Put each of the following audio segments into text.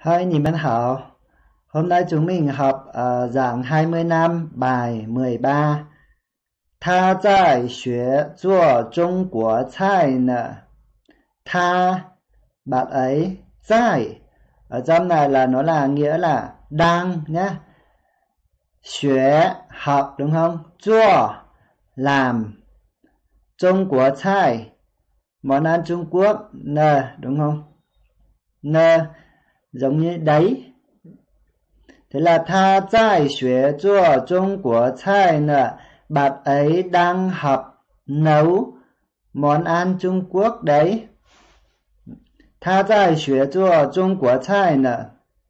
Hai nhìn bạn hảo. Hôm nay chúng mình học giảng 20 năm bài 13. Ta在学做中国菜呢. Ta, bạn ấy,在. Ở trong này là nó là nghĩa là đang nhé. Xuế, học đúng không? Zuo, làm. Trung Quốc菜, món ăn Trung Quốc. Nè, đúng không? Nè, giống như đấy. Thế là ta在学做中国菜呢. Bạn ấy đang học nấu món ăn Trung Quốc đấy. Ta在学做中国菜呢.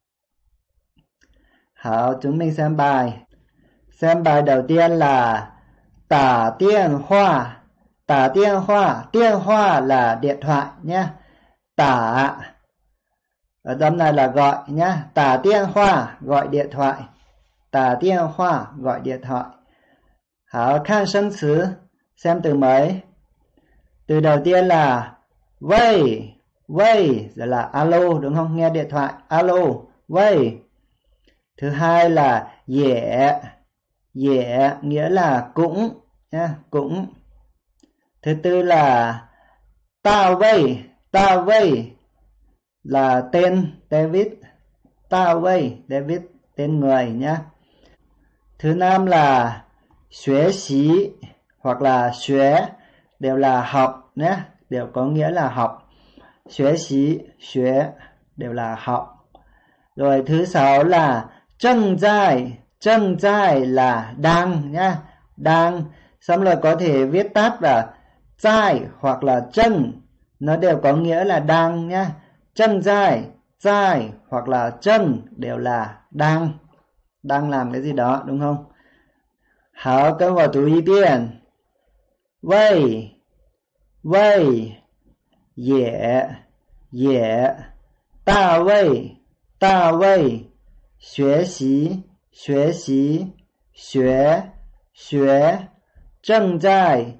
Hảo, chúng mình xem bài. Xem bài đầu tiên là tả điện hoa. Tả điện hoa là điện thoại nhé. Tả ở trong này là gọi nhá. Tả điện hoa, gọi điện thoại. Tả điện hoa, gọi điện thoại. Hảo, khan sinh词, xem từ mới. Từ đầu tiên là vây. Vây, rồi là alo đúng không? Nghe điện thoại, alo, vây. Thứ hai là dễ. Dễ, nghĩa là cũng nhá, cũng. Thứ tư là tao vây. Tao vây là tên David. Tao vây, David, tên người nhá. Thứ năm là xuế xí hoặc là xuế, đều là học nhé, đều có nghĩa là học. Xuế xí, xuế đều là học. Rồi thứ sáu là trân giai là đang nhá, đang. Xong rồi có thể viết tắt là giai hoặc là trân, nó đều có nghĩa là đang nhá. Trân giai hoặc là trân đều là đang làm cái gì đó đúng không? Hảo,跟我读一遍。喂，喂，也，大卫，学习，学，正在，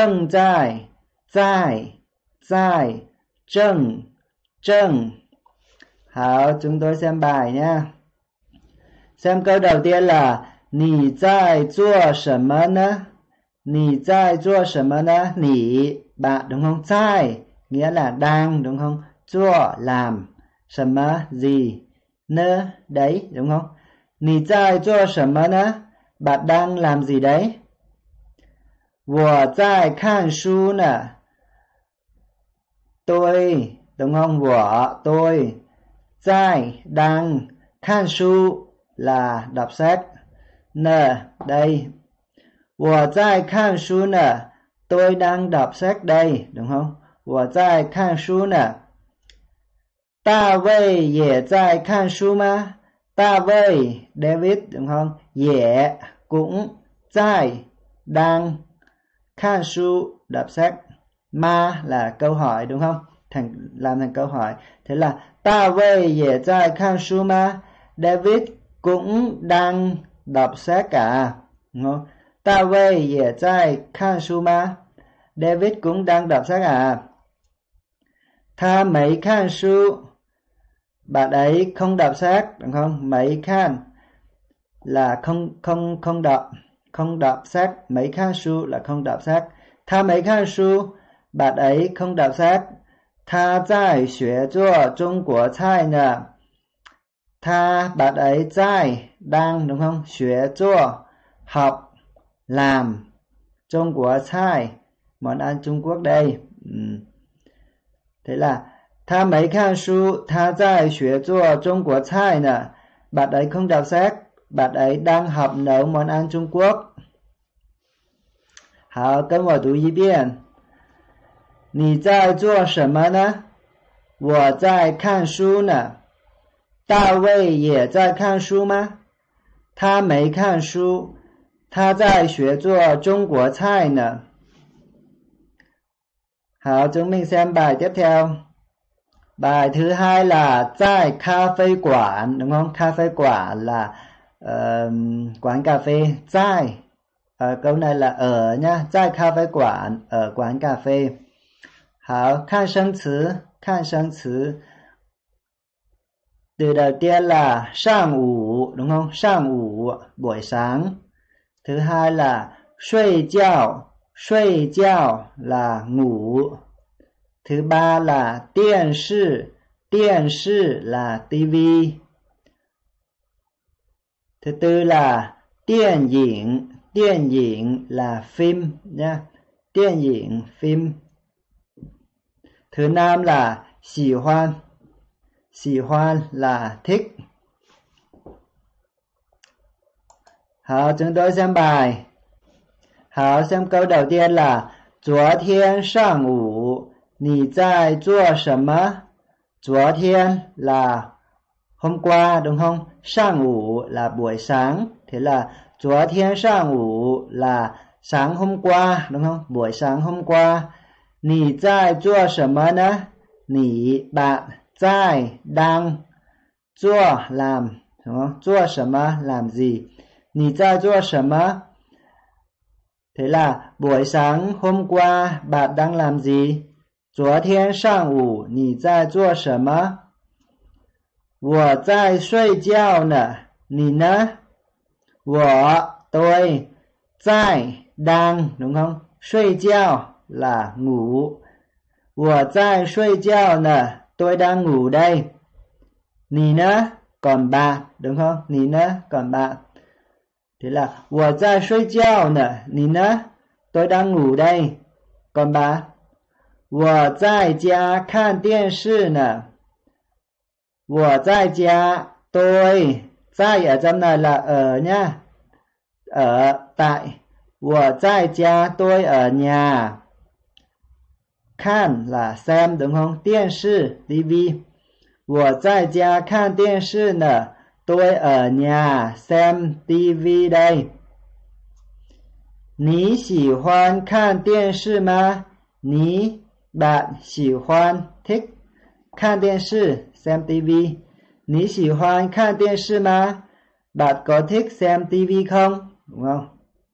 在，正. Hảo, chúng tôi xem bài nhé. Xem câu đầu tiên là 你在做什么呢? 你在做什么呢? 你, bạn đúng không? 在, nghĩa là đang đúng không? 做, làm. 什么, gì? 呢, đấy đúng không? 你在做什么呢? Bạn đang làm gì đấy? 我在看书呢. Tôi, đúng không? 我, tôi. 在, đang. 看书là đọc sách. Nè, đây. 我在看书呢. Tôi đang đọc sách đây, đúng không? 我在看书呢. 大卫也在看书吗? 大卫, David, đúng không? 也, cũng. 在, đang. 看书, đọc sách. Ma là câu hỏi, đúng không? Làm thành câu hỏi. Thế là 大卫也在看书吗? David cũng đang đọc sách à? Đúng không? 大卫也在看书吗? David cũng đang đọc sách à? 他没看书. Bạn ấy không đọc sách, đúng không? Mấy khan là không đọc sách. Mấy khan su là không đọc sách. Ta mấy khan su, bạn ấy không đọc sách. Ta在学做中国菜呢. Ta, bạn ấy在, đang, đúng không? 学做, học, làm. Trung Quốc菜, món ăn Trung Quốc đây. Thế là ta mấy khan su, ta在学做中国菜呢. Bạn ấy không đọc sách, bạn ấy đang học nấu món ăn Trung Quốc. Hảo, 跟我读一遍。你在做什么呢? 我在看书呢。大卫也在看书吗? 他没看书，他在学做中国菜呢. Hảo, chúng mình xem bài tiếp theo. Bài thứ hai là tại cà phê quán, đúng không? Cà phê quán là quán cà phê. Tại, câu này là ở nhá. Tại cà phê quán, ở quán cà phê. Hảo, khan sinh词. Từ đầu tiên là sang ủ, đúng không? Sang ủ, buổi sáng. Thứ hai là suy giao là ngủ. Thứ ba là điện sư là tivi. Thứ tư là điện ảnh là phim nha. Điện ảnh, phim. Thứ năm là喜欢là thích. Hảo, chúng tôi xem bài. Hảo, xem câu đầu tiên là 昨天上午你在做什么？昨天là hôm qua, đúng không? Sang ủ là buổi sáng. Thế là 昨天上午 là sáng hôm qua, đúng không? Buổi sáng hôm qua. 你在做什么呢？你 bạn, 在 đang, 做 làm, đúng không? 做什么 làm gì? 你在做什么? Thế là buổi sáng hôm qua bạn đang làm gì? 昨天上午你在做什么？我在睡觉呢，你呢？我 tôi 在 đang, đúng không? 睡觉 là ngủ. 我在睡觉呢, tôi đang ngủ đây. 你呢? Còn bạn, đúng không? 你呢? Còn bạn. Thế là 我在睡觉呢，你呢？ tôi đang ngủ đây. Còn bạn? 我在家看电视呢。我在家 tôi 在 ở trong này là ở nhá. Ở tại. 我在家 tôi ở nhà. Kan là xem, đúng không? Điện sư, tivi. 我在家看电视呢. Tôi ở nhà xem tivi đây. 你喜欢看电视吗？你 bạn 喜欢 thích 看电视 xem tivi. 你喜欢看电视吗？ bạn có thích xem tivi không? Đúng không?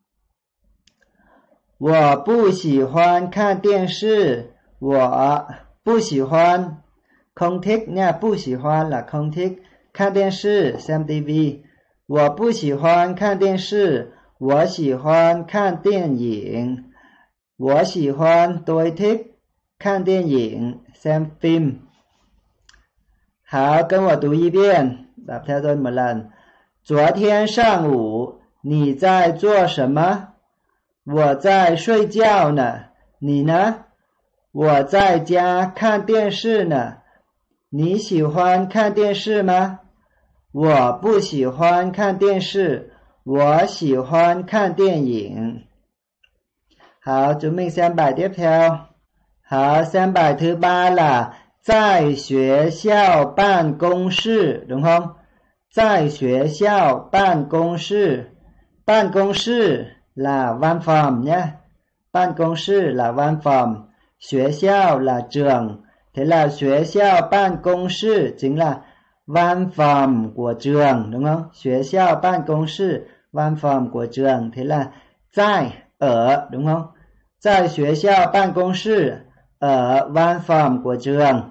我不喜欢看电视。我不喜欢 không thích nha. 不喜欢 là không thích. 看电视 xem tivi. 我不喜欢看电视。我喜欢看电影。我喜欢 tôi thích 看电影 xem phim. Hảo, câu một读一遍. Đọc theo tôi một lần. 昨天上午你在做什么？我在睡觉呢。你呢？我在家看电视呢。你喜欢看电视吗？我不喜欢看电视。我喜欢看电影. Hảo, chúng mình xem bài tiếp theo. Hảo, xem bài thứ ba là 在学校办公室, đúng không? 在学校办公室. 办公室 là văn phòng nhé. 办公室 là văn phòng. 学校 là trường. Thế là 学校办公室 chính là văn phòng của trường, đúng không? 学校办公室 văn phòng của trường. Thế là 在 ở, đúng không? 在学校办公室 ở văn phòng của trường.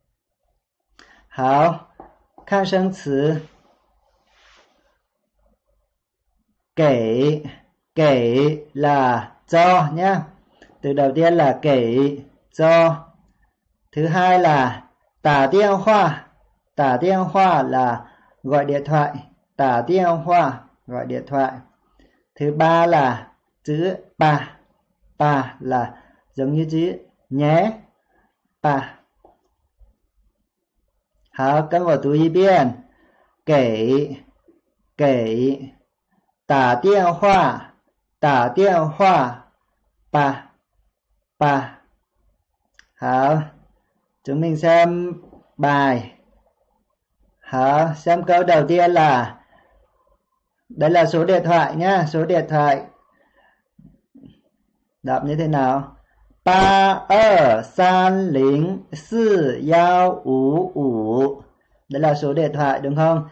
Hảo, 看生词 kể. Kể là cho nhé. Từ đầu tiên là kể cho. Thứ hai là tả điện thoại. Tả điện thoại là gọi điện thoại. Tả điện thoại, gọi điện thoại. Thứ ba là chữ bà. Bà là giống như chữ nhé. Bà. Hảo,跟我读一遍. Kể, kể. Tả điện thoại, tả điện thoại. Bà, bà. Hảo, chúng mình xem bài. Hảo, xem câu đầu tiên là đây là số điện thoại nhá, số điện thoại. Đọc như thế nào? 82304155. Đây là số điện thoại đúng không?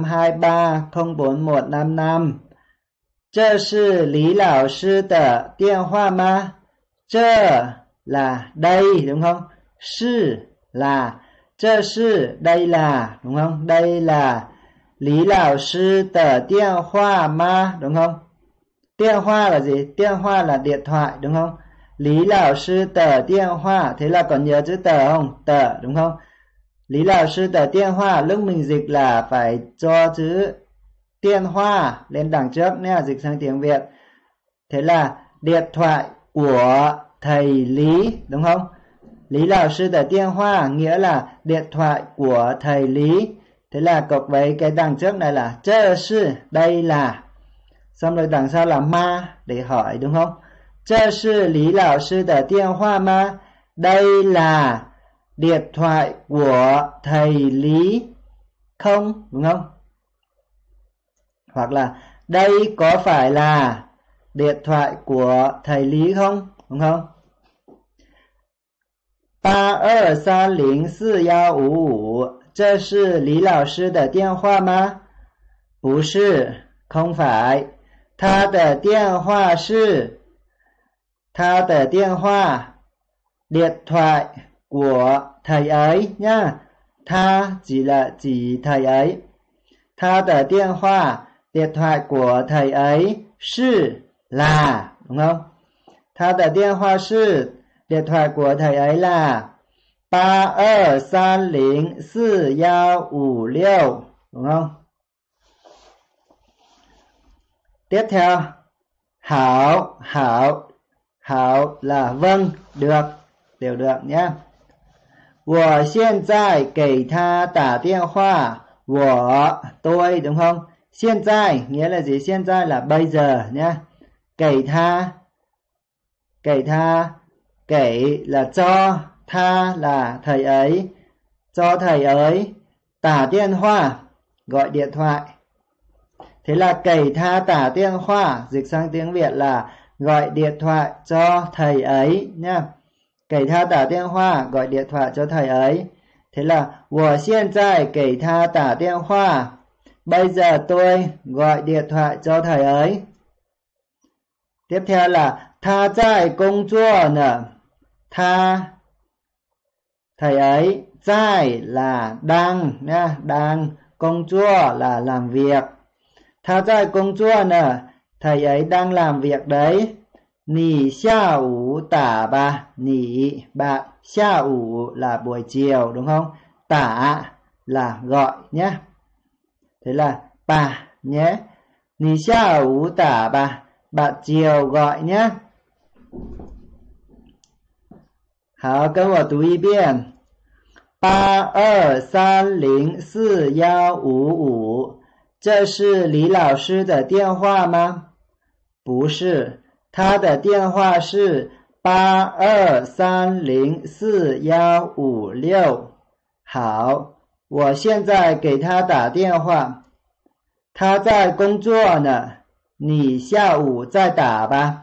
823041155. 这是李老师的电话吗？这 là đây đúng không? 是 là 这是 đây là, đúng không? Đây là Lý lão sư tờ điện thoại mà, đúng không? Điện thoại là gì? Điện thoại là điện thoại, đúng không? Lý lão sư tờ điện thoại, thế là còn nhớ chữ tờ không? Tờ, đúng không? Lý lão sư tờ điện thoại, lúc mình dịch là phải cho chữ điện thoại lên đằng trước nhé, dịch sang tiếng Việt. Thế là điện thoại của thầy Lý, đúng không? Lý lão sư tờ điện thoại nghĩa là điện thoại của thầy Lý. Thế là cộng với cái đằng trước này là这是, đây là. Xong rồi đằng sau là ma để hỏi, đúng không? 这是李老师的电话吗? Đây là điện thoại của thầy Lý không, đúng không? Hoặc là đây có phải là điện thoại của thầy Lý không, đúng không? 82304155这是李老师的电话吗？不是，không phải. 他的电话是 他的电话 điện thoại của thầy ấy nhá. Tha chỉ là chỉ thầy ấy. 他的电话 điện thoại của thầy ấy 是 là, đúng không? 他的电话是 điện thoại của thầy ấy là 82304156, đúng không? Tiếp theo, hảo, hảo, hảo là vâng, được, đều được nhé. 我现在给他打电话，我 tôi, đúng không? 现在 nghĩa là gì? 现在 là bây giờ nhé. 给他 给 là cho, tha là thầy ấy, cho thầy ấy, tả điện thoại gọi điện thoại. Thế là cẩy tha tả điện thoại dịch sang tiếng Việt là gọi điện thoại cho thầy ấy nha. Cẩy tha tả điện thoại gọi điện thoại cho thầy ấy. Thế là 我现在给他打电话, bây giờ tôi gọi điện thoại cho thầy ấy. Tiếp theo là 他在工作呢, tha thầy ấy, 在 là đang nha, đang, 工作 là làm việc. 他在工作呢, thầy ấy đang làm việc đấy. 你下午打吧, 你 bạn, 下午 là buổi chiều, đúng không? Tả là gọi nhé. Thế là bà nhé. 你下午打吧, bạn chiều gọi nhé. 好，跟我读一遍。82304155，这是李老师的电话吗？不是，他的电话是82304156。好，我现在给他打电话。他在工作呢，你下午再打吧。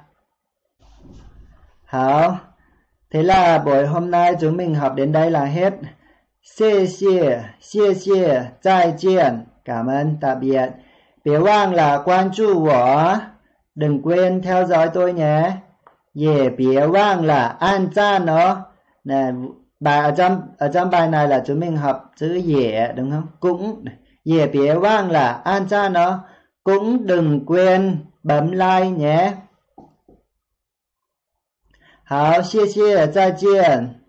好。Thế là buổi hôm nay chúng mình học đến đây là hết. Xie xie, zai jian, cảm ơn, tạm biệt.别忘了关注我, đừng quên theo dõi tôi nhé. Ye别忘了按赞nó. Nè, ở trong bài này là chúng mình học chữ ye, đúng không? Cũng, ye 别忘了按赞nó. Cũng đừng quên bấm like nhé. 好，谢谢，再见。